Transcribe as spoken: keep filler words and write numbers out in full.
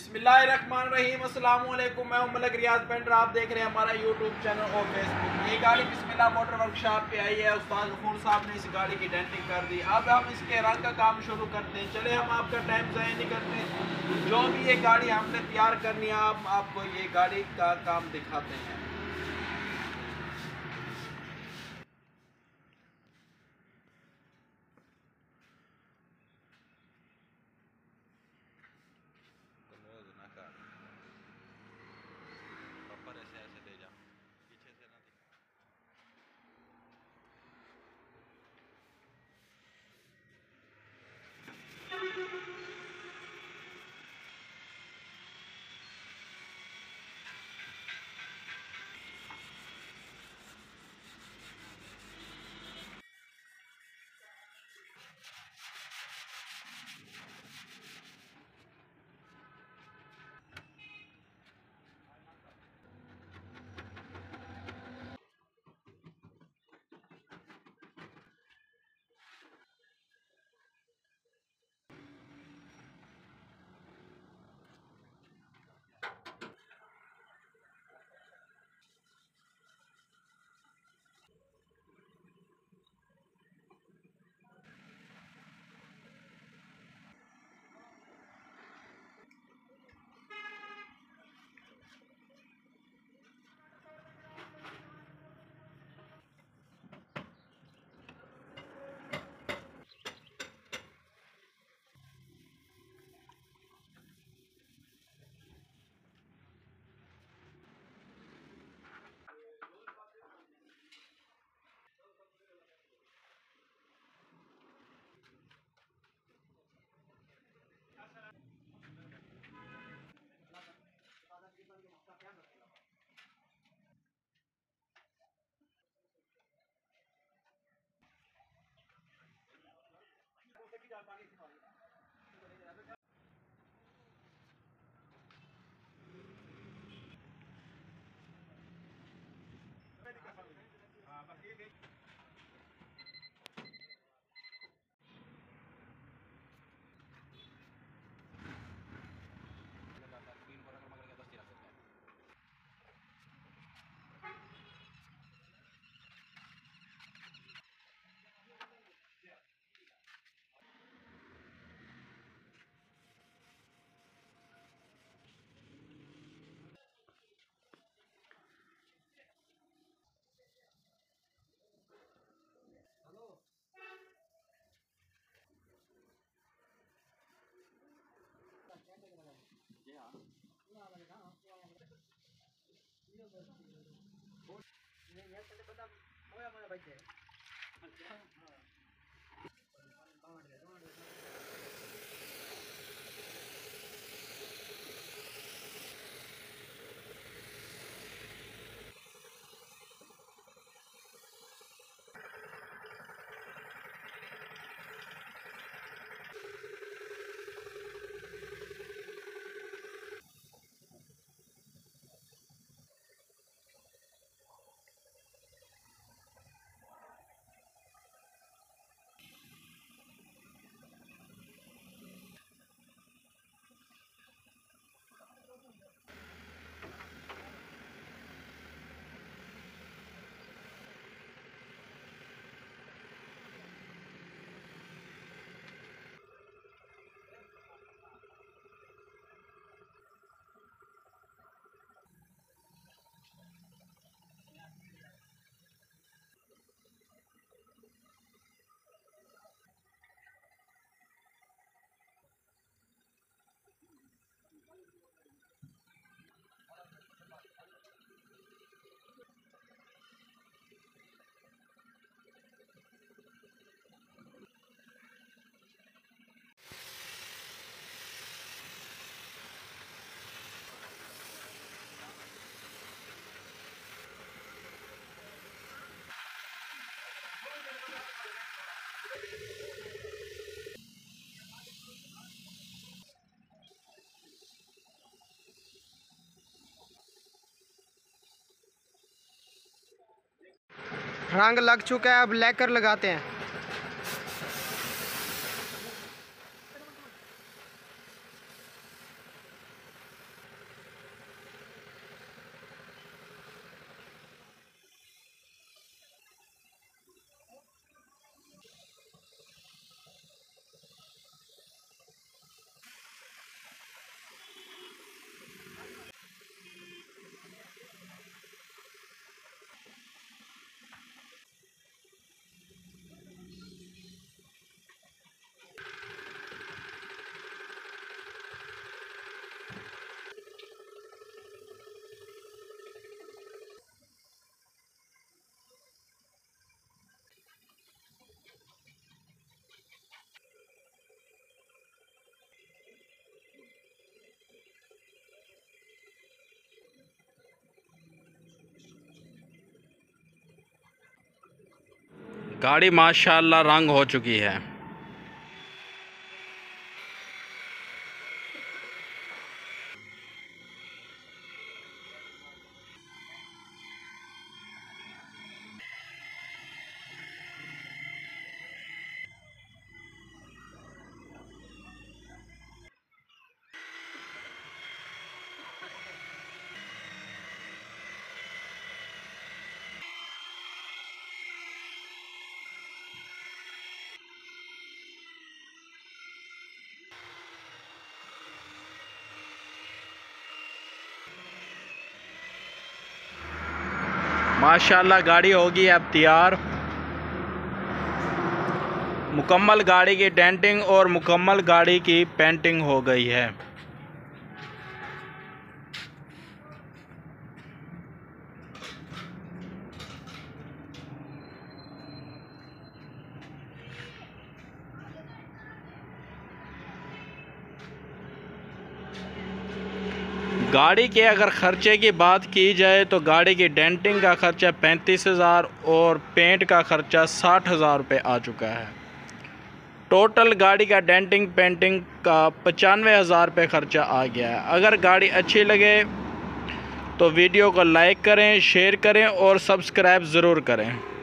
बिस्मिल्लाहिर्रहमानिर्रहीम, अस्सलाम वालेकुम। मैं हूं मलिक रियाज पेंटर। आप देख रहे हैं हमारा यूट्यूब चैनल और फेसबुक। ये गाड़ी बिस्मिल्लाह मोटर वर्कशॉप पे आई है। उस्ताद गफूर साहब ने इस गाड़ी की डेंटिंग कर दी। अब हम इसके रंग का काम शुरू करते हैं। चले, हम आपका टाइम ज़ाया नहीं करते। जो भी ये गाड़ी हमने तैयार करनी है, आप आपको ये गाड़ी का काम दिखाते हैं। रंग लग चुका है, अब लेकर लगाते हैं। गाड़ी माशाल्लाह रंग हो चुकी है। माशाल्लाह गाड़ी होगी अब तैयार। मुकम्मल गाड़ी की डेंटिंग और मुकम्मल गाड़ी की पेंटिंग हो गई है। गाड़ी के अगर ख़र्चे की बात की जाए तो गाड़ी की डेंटिंग का ख़र्चा पैंतीस हज़ार और पेंट का ख़र्चा साठ हज़ार रुपये आ चुका है। टोटल गाड़ी का डेंटिंग पेंटिंग का पचानवे हज़ार रुपये ख़र्चा आ गया है। अगर गाड़ी अच्छी लगे तो वीडियो को लाइक करें, शेयर करें और सब्सक्राइब ज़रूर करें।